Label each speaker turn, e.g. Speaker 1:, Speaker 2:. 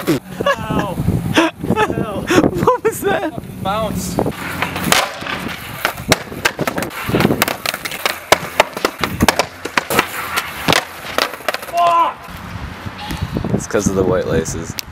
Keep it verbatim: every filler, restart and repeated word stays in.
Speaker 1: Ow. Ow.
Speaker 2: What was that?
Speaker 1: Bounce.
Speaker 2: It's because of the white laces.